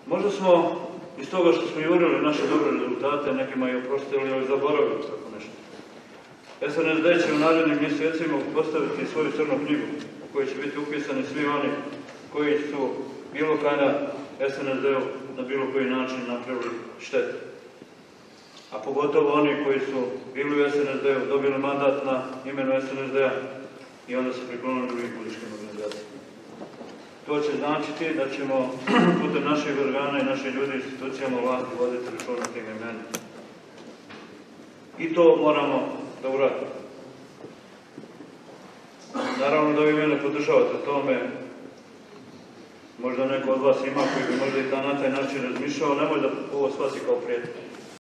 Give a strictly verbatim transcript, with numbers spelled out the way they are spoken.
Možda smo iz toga što smo jurili naše dobre rezultate, nekima i oprostili ili zaboravili tako nešto. S N S D će u narednim mjesecima postaviti svoju crnu knjigu u kojoj će biti upisani svi oni koji su bilo kada S N S D-u na bilo koji način napravili štetu. A pogotovo oni koji su bili u S N S D-u, dobili mandat na imenu S N S D-a i onda se priklonili drugim političkim organizacijama. To će značiti da ćemo putem naših organa i naših ljudi i institucijama vlasti voditi računa tim imenima. I to moramo da uradimo. Naravno da vi mene podržavate tome, možda neko od vas ima koji bi možda i na taj način razmišljao, nemoj da ovo shvati kao prijetnje.